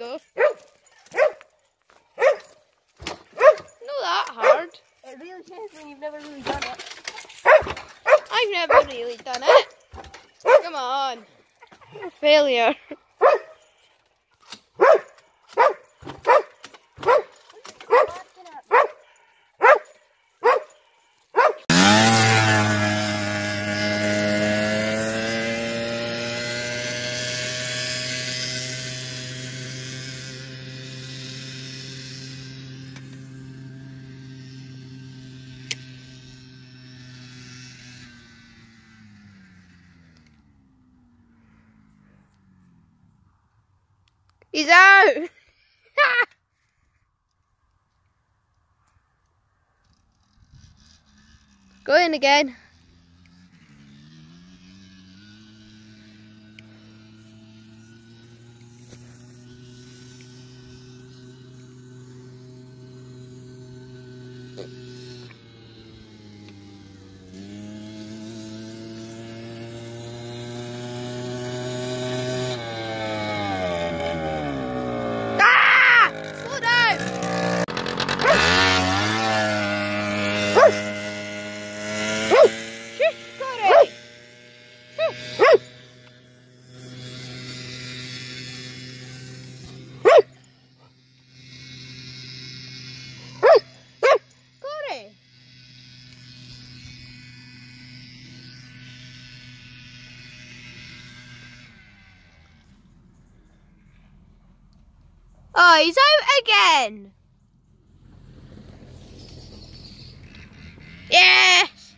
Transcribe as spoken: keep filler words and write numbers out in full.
go. Not that hard. It really is when you've never really done it. I've never really done it. Come on. You're a failure. He's out! Go in again. Oh, he's out again! Yes!